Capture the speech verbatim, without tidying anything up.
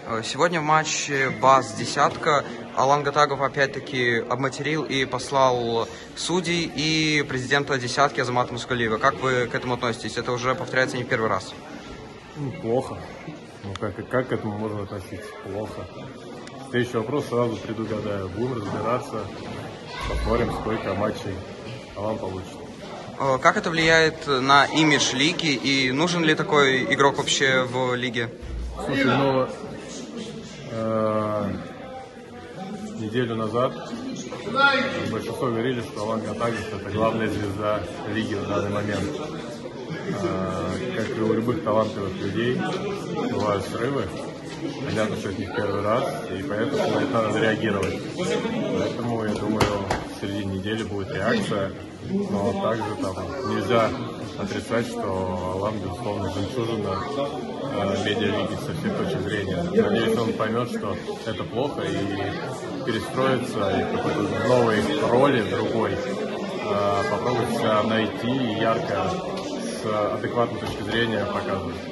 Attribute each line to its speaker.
Speaker 1: Сегодня в матче БАС-десятка Алан Гатагов опять-таки обматерил и послал судей и президента десятки Азамата Мускалиева. Как вы к этому относитесь? Это уже повторяется не в первый раз.
Speaker 2: Ну, плохо. Ну как, как к этому можно относиться? Плохо. Следующий вопрос сразу предугадаю. Будем разбираться, посмотрим, сколько матчей Алан получит.
Speaker 1: Как это влияет на имидж лиги и нужен ли такой игрок вообще в лиге?
Speaker 2: Слушай, ну э, неделю назад большинство говорили, что Алан Гатагов это главная звезда лиги в данный момент. Э, как и у любых талантливых людей, бывают срывы. Понятно, что это не в первый раз, и поэтому на это надо реагировать. Поэтому, я думаю, в середине недели будет реакция. Но также там нельзя отрицать, что Алан, безусловно, жемчужина э, медиалиги со всех точек зрения. Надеюсь, он поймет, что это плохо, и перестроится, и в какой-то новой роли, другой, э, попробует себя найти и ярко, с адекватной точки зрения показывать.